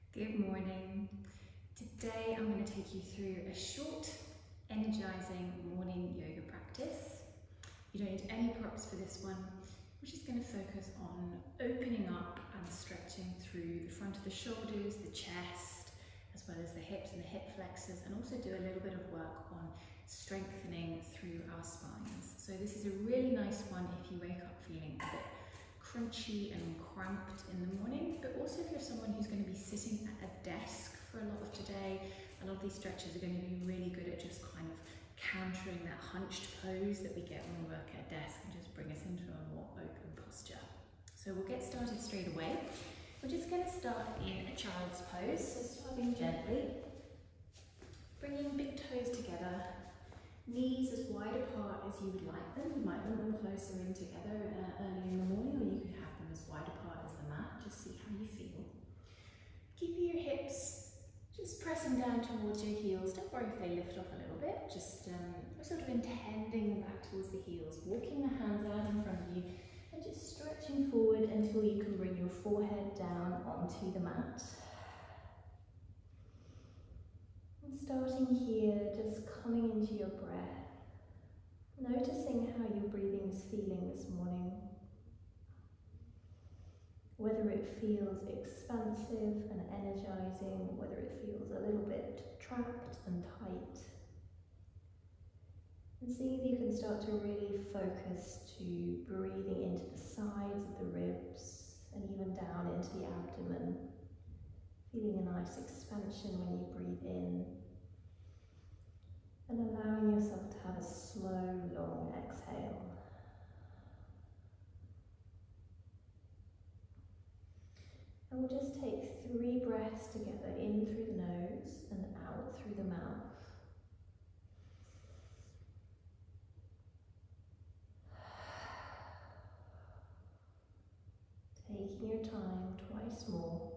Good morning. Today I'm going to take you through a short, energizing morning yoga practice. You don't need any props for this one. We're just going to focus on opening up and stretching through the front of the shoulders, the chest, as well as the hips and the hip flexors, and also do a little bit of work on strengthening through our spines. So this is a really nice one if you wake up feeling a bit crunchy and cramped in the morning, but also if you're someone who's going to be sitting at a desk for a lot of today. A lot of these stretches are going to be really good at just kind of countering that hunched pose that we get when we work at a desk and just bring us into a more open posture. So we'll get started straight away. We're just going to start in a child's pose, so starting gently, bringing big toes together, knees as wide apart as you would like them. You might want them closer in together early in the morning, or you could have them as wide apart as the mat. Just see how you feel. Keeping your hips just pressing down towards your heels. Don't worry if they lift off a little bit. Just sort of intending them back towards the heels. Walking the hands out in front of you and just stretching forward until you can bring your forehead down onto the mat. Starting here, just coming into your breath, noticing how your breathing is feeling this morning. Whether it feels expansive and energizing, whether it feels a little bit trapped and tight. And see if you can start to really focus to breathing into the sides of the ribs and even down into the abdomen. Feeling a nice expansion when you breathe in. And allowing yourself to have a slow, long exhale. And we'll just take 3 breaths together, in through the nose and out through the mouth. Taking your time, twice more.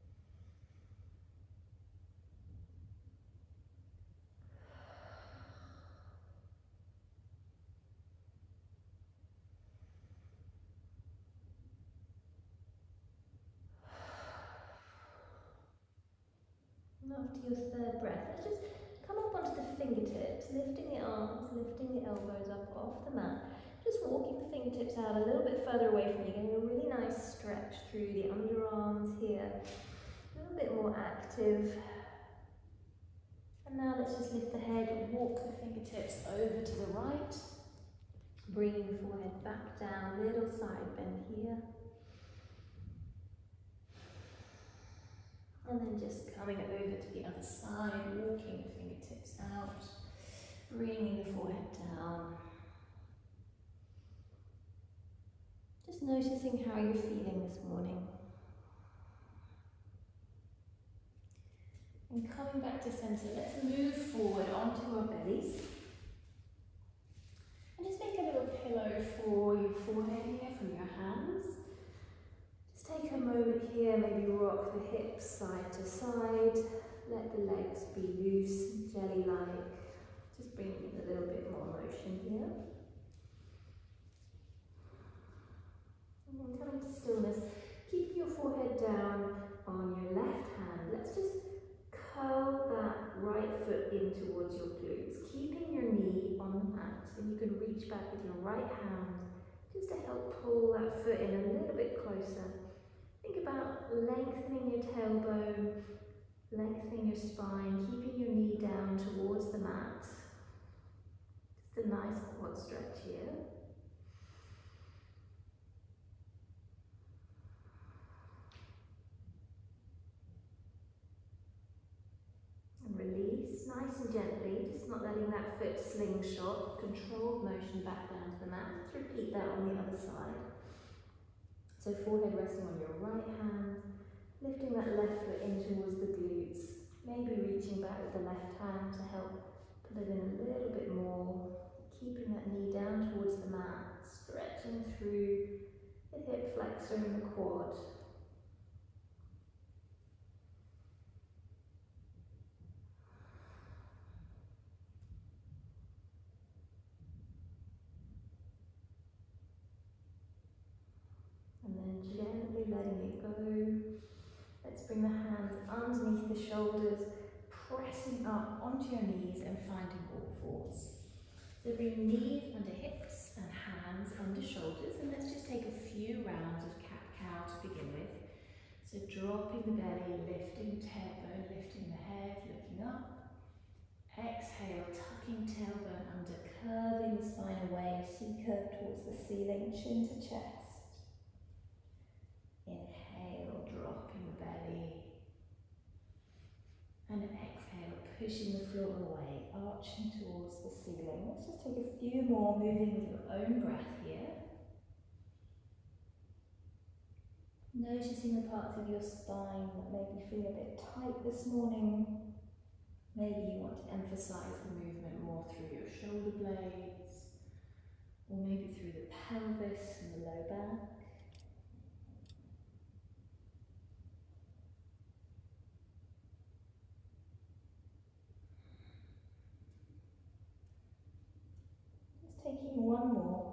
And after your 3rd breath, let's just come up onto the fingertips, lifting the arms, lifting the elbows up off the mat. Just walking the fingertips out a little bit further away from you, getting a really nice stretch through the underarms here. A little bit more active. And now let's just lift the head and walk the fingertips over to the right. Bringing the forehead back down, little side bend here. And then just coming over to the other side, walking the fingertips out, bringing the forehead down. Just noticing how you're feeling this morning. And coming back to center, let's move forward onto our bellies. And just make a little pillow for your forehead here from your hands. Take a moment here, maybe rock the hips side to side, let the legs be loose, jelly-like, just bringing in a little bit more motion here. And then coming to stillness, keep your forehead down on your left hand. Let's just curl that right foot in towards your glutes, keeping your knee on the mat, and you can reach back with your right hand just to help pull that foot in a little bit closer. Think about lengthening your tailbone, lengthening your spine, keeping your knee down towards the mat. Just a nice quad stretch here. And release, nice and gently, just not letting that foot slingshot, controlled motion back down to the mat. Let's repeat that on the other side. So forehead resting on your right hand, lifting that left foot in towards the glutes, maybe reaching back with the left hand to help pull it in a little bit more, keeping that knee down towards the mat, stretching through the hip flexor and the quad. And then gently letting it go. Let's bring the hands underneath the shoulders, pressing up onto your knees and finding all fours. So bring knees under hips and hands under shoulders, and let's just take a few rounds of cat-cow to begin with. So dropping the belly, lifting the tailbone, lifting the head, looking up. Exhale, tucking tailbone under, curving the spine away, C-curve towards the ceiling, chin to chest. Inhale, dropping the belly. And exhale, pushing the floor away, arching towards the ceiling. Let's just take a few more, moving with your own breath here. Noticing the parts of your spine that maybe feel a bit tight this morning. Maybe you want to emphasize the movement more through your shoulder blades, or maybe through the pelvis and the low back. Just taking one more.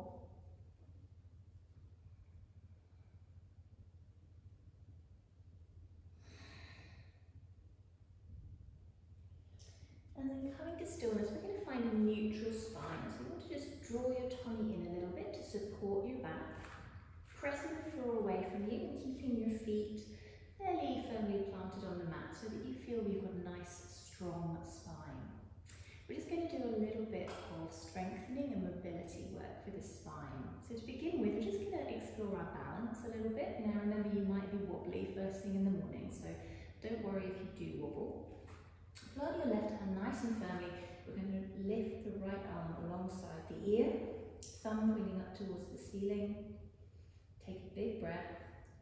And then coming to stillness, we're going to find a neutral spine. So you want to just draw your tummy in a little bit to support your back, pressing the floor away from you and keeping your feet fairly firmly planted on the mat so that you feel you've got a nice, strong spine. We're just going to do a little bit of strengthening and mobility work for the spine. So to begin with, we're just going to explore our balance a little bit. Now remember, you might be wobbly first thing in the morning, so don't worry if you do wobble. Plant your left hand nice and firmly. We're going to lift the right arm alongside the ear, thumb pointing up towards the ceiling. Take a big breath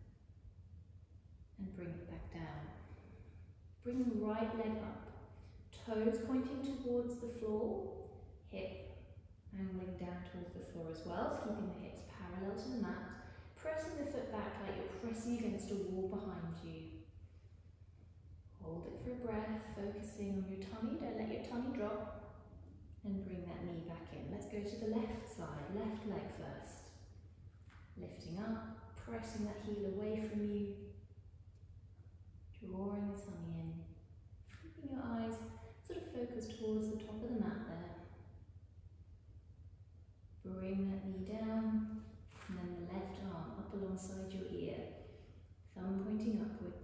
and bring it back down. Bring the right leg up, toes pointing towards the floor, hip angling down towards the floor as well, so keeping the hips parallel to the mat, pressing the foot back like you're pressing against a wall behind you. Hold it for a breath, focusing on your tummy, don't let your tummy drop, and bring that knee back in. Let's go to the left side, left leg first. Lifting up, pressing that heel away from you, drawing the tummy in, keeping your eyes sort of focused towards the top of the mat there. Bring that knee down, and then the left arm up alongside your ear, thumb pointing upwards.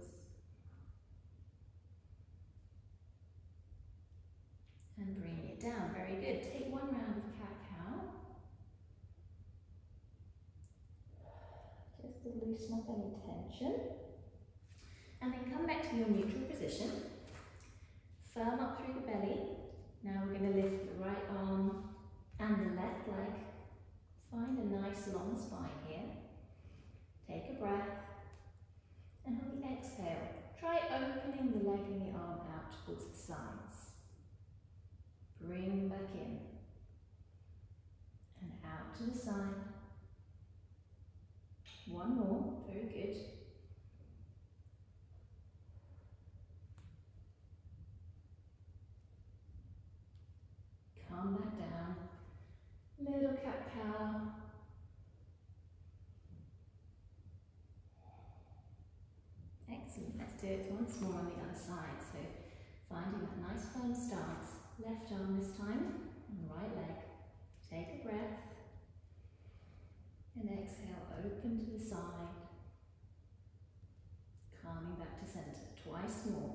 And bringing it down, very good. Take one round of cat-cow. Just to loosen up any tension. And then come back to your neutral position. Firm up through the belly. Now we're going to lift the right arm and the left leg. Find a nice long spine here. Take a breath. And on the exhale, try opening the leg and the arm out towards the sides. Bring back in and out to the side. One more, very good. Come back down, little cat-cow. Excellent, let's do it once more on the other side. So finding that nice firm stance. Left arm this time, and right leg. Take a breath, and exhale, open to the side. Calming back to center, twice more.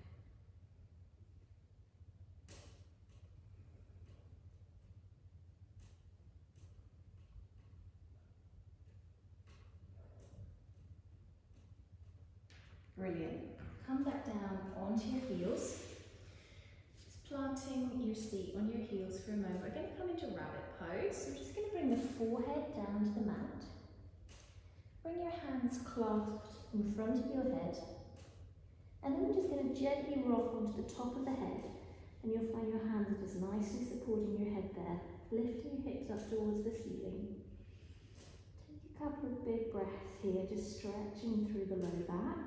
Brilliant. Come back down onto your heels. Planting your seat on your heels for a moment. We're going to come into rabbit pose. So we're just going to bring the forehead down to the mat. Bring your hands clasped in front of your head. And then we're just going to gently rock onto the top of the head. And you'll find your hands just nicely supporting your head there. Lifting your hips up towards the ceiling. Take a couple of big breaths here, just stretching through the low back.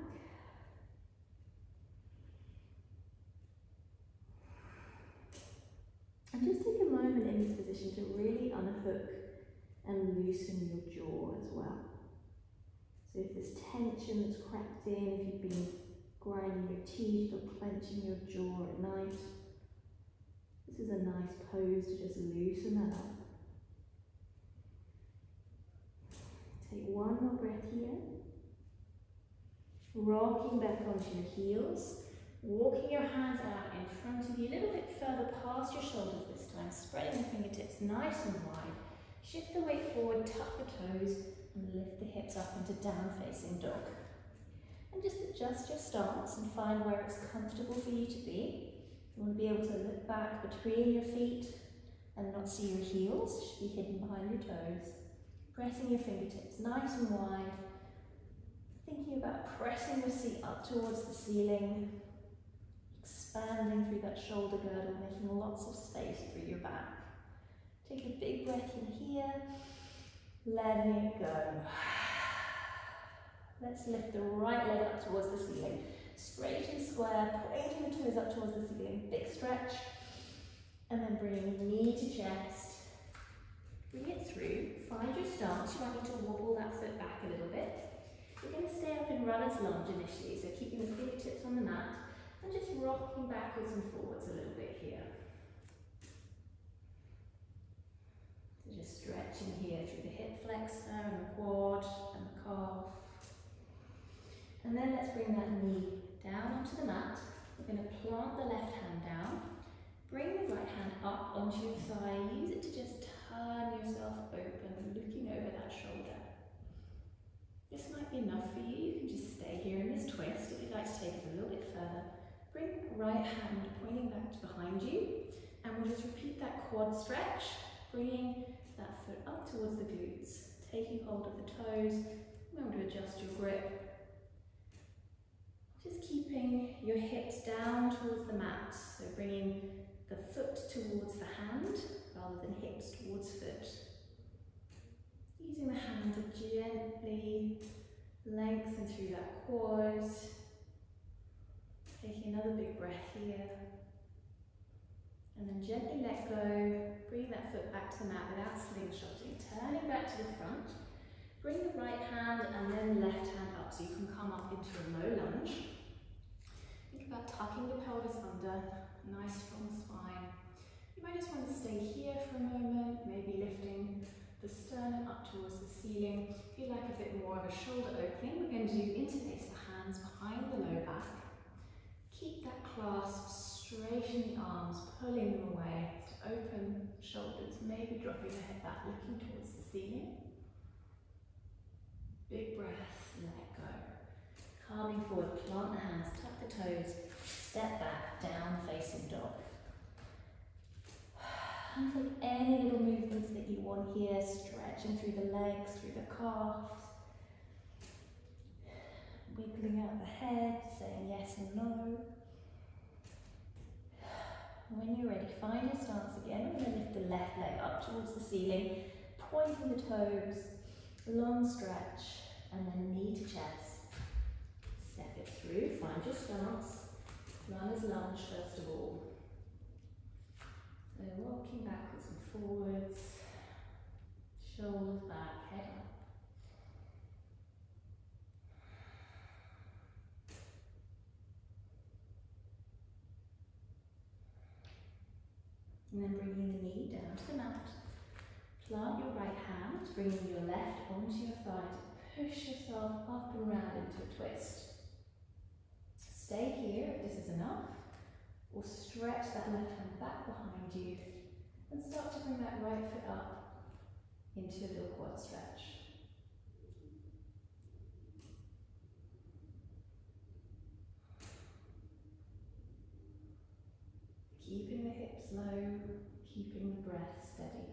And just take a moment in this position to really unhook and loosen your jaw as well. So if there's tension that's crept in, if you've been teeth or clenching your jaw at night. This is a nice pose to just loosen that up. Take one more breath here. Rocking back onto your heels. Walking your hands out in front of you, a little bit further past your shoulders this time. Spreading the fingertips nice and wide. Shift the weight forward, tuck the toes, and lift the hips up into down facing dog. And just adjust your stance and find where it's comfortable for you to be. You want to be able to look back between your feet and not see your heels. It should be hidden behind your toes. Pressing your fingertips nice and wide. Thinking about pressing your seat up towards the ceiling. Expanding through that shoulder girdle, making lots of space through your back. Take a big breath in here. Letting it go. Let's lift the right leg up towards the ceiling. Straight and square, pointing the toes up towards the ceiling. Big stretch. And then bringing knee to chest. Bring it through. Find your stance. You might need to wobble that foot back a little bit. You're going to stay up in runner's lunge initially, so keeping the fingertips on the mat and just rocking backwards and forwards a little bit here. So just stretching here through the hip flexor and the quad and the calf. And then let's bring that knee down onto the mat. We're going to plant the left hand down. Bring the right hand up onto your thigh. Use it to just turn yourself open, looking over that shoulder. This might be enough for you. You can just stay here in this twist. If you'd like to take it a little bit further, bring right hand pointing back to behind you, and we'll just repeat that quad stretch, bringing that foot up towards the glutes, taking hold of the toes. Remember to adjust your grip. Just keeping your hips down towards the mat, so bringing the foot towards the hand rather than hips towards foot. Using the hand to gently lengthen through that quad. Taking another big breath here. And then gently let go. Bring that foot back to the mat without slingshotting. Turning back to the front. Bring the right hand and then left hand up so you can come up into a low lunge. Think about tucking the pelvis under. Nice strong spine. You might just want to stay here for a moment, maybe lifting the sternum up towards the ceiling. If you like a bit more of a shoulder opening, we're going to interlace the hands behind the low back. Keep that clasp, straighten the arms, pulling them away to open shoulders, maybe dropping the head back, looking towards the ceiling. Big breath, let go. Calming forward, plant the hands, tuck the toes, step back, down facing dog. And for any little movements that you want here, stretching through the legs, through the calves, wiggling out the head, saying yes and no. When you're ready, find your stance again. We're going to lift the left leg up towards the ceiling, pointing the toes, long stretch, and then knee to chest. Step it through, find your stance. Runner's lunge first of all. So walking backwards and forwards, shoulders back, head up. And then bringing the knee down to the mat. Plant your right hand, bringing your left onto your thigh to push yourself up and round into a twist. Stay here if this is enough, or stretch that left hand back behind you and start to bring that right foot up into a little quad stretch. Keeping the hips low, keeping the breath steady.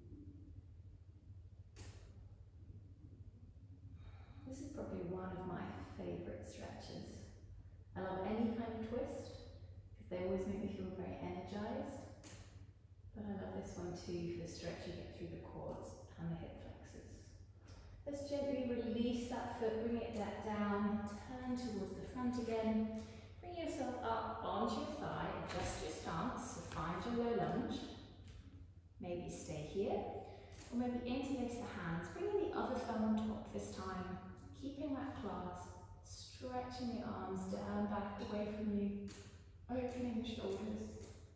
This is probably one of my favourite stretches. I love any kind of twist because they always make me feel very energized. But I love this one too for the stretch you get through the quads and the hip flexors. Let's gently release that foot, bring it back down, turn towards the front again. Bring yourself up onto your thigh, adjust your stance, so find your low lunge. Maybe stay here, or maybe interlace the hands, bringing the other thumb on top this time, keeping that clasp, Stretching the arms down, back away from you, opening the shoulders.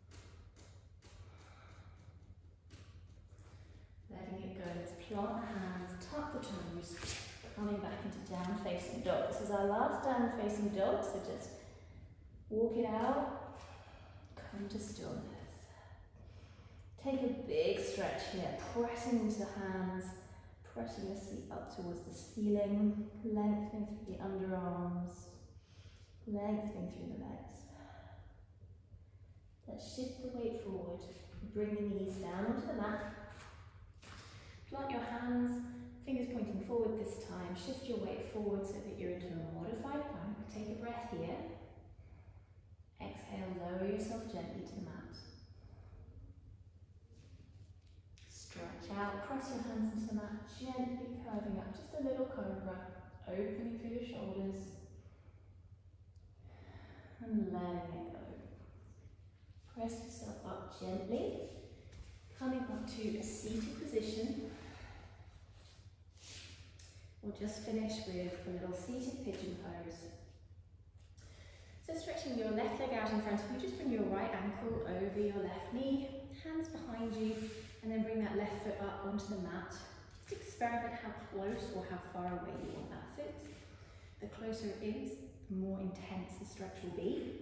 Letting it go. Let's plant the hands, tuck the toes, coming back into down facing dog. This is our last down facing dog, so just walk it out, come to stillness. Take a big stretch here, pressing into the hands, pressing the seat up towards the ceiling, lengthening through the underarms, lengthening through the legs. Let's shift the weight forward, bring the knees down onto the mat. Plant your hands, fingers pointing forward this time. Shift your weight forward so that you're into a modified plank. Take a breath here. Exhale, lower yourself gently to the mat. Stretch out, press your hands into the mat, gently curving up, just a little cobra, opening through your shoulders and letting it go. Press yourself up gently, coming up to a seated position. We'll just finish with a little seated pigeon pose. So stretching your left leg out in front of you, just bring your right ankle over your left knee, hands behind you, and then bring that left foot up onto the mat. Just experiment how close or how far away you want that foot. The closer it is, the more intense the stretch will be.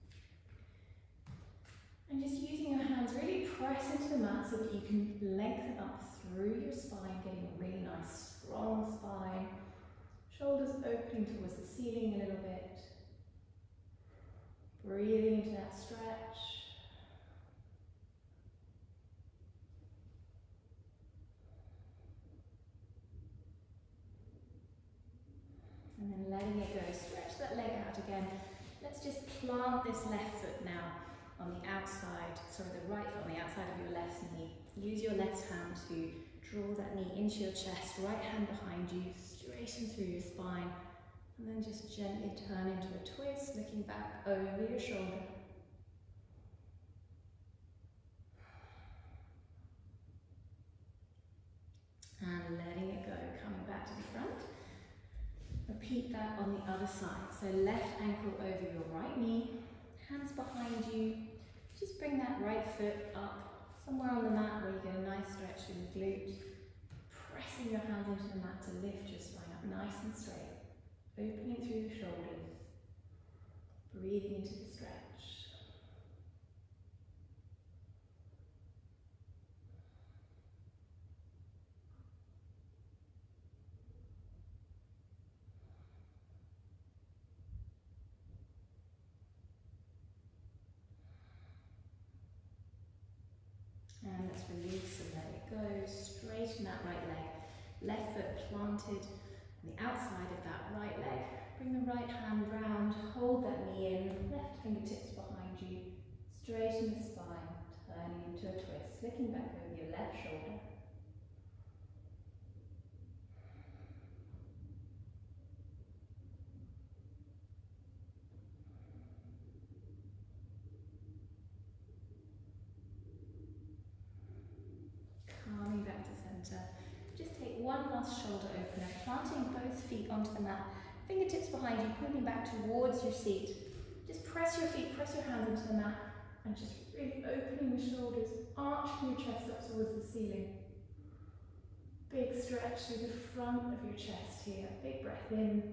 And just using your hands, really press into the mat so that you can lengthen up through your spine, getting a really nice strong spine. Shoulders opening towards the ceiling a little bit. Breathing into that stretch. And then letting it go. Stretch that leg out again. Let's just plant this left foot now on the outside, sorry, the right foot on the outside of your left knee. Use your left hand to draw that knee into your chest, right hand behind you, straighten through your spine, and then just gently turn into a twist, looking back over your shoulder. And letting it go, coming back to the front. Repeat that on the other side. So left ankle over your right knee, hands behind you. Just bring that right foot up, somewhere on the mat where you get a nice stretch in the glute. Pressing your hands into the mat to lift your spine up nice and straight. Opening through the shoulders. Breathing into the stretch. And let's release and let it go. Straighten that right leg. Left foot planted on the outside of that right leg. Bring the right hand round, hold that knee in, left fingertips behind you. Straighten the spine, turning into a twist, looking back over your left shoulder. Coming back to centre. Just take one last shoulder opener, planting both feet onto the mat, fingertips behind you, pointing back towards your seat. Just press your feet, press your hands into the mat, and just really opening the shoulders, arching your chest up towards the ceiling. Big stretch through the front of your chest here. Big breath in.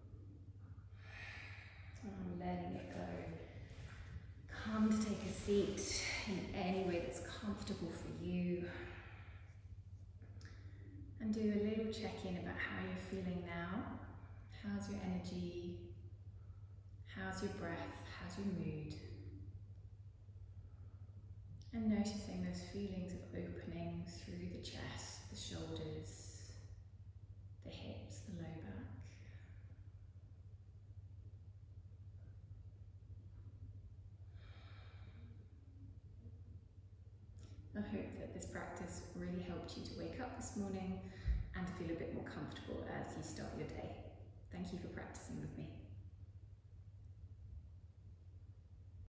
And letting it go. Come to take a seat in any way that's comfortable for you. And do a little check-in about how you're feeling now. How's your energy? How's your breath? How's your mood? And noticing those feelings of opening through the chest, the shoulders, the hips, the low back. I hope that this practice really helped you to wake up this morning and to feel a bit more comfortable as you start your day. Thank you for practicing with me.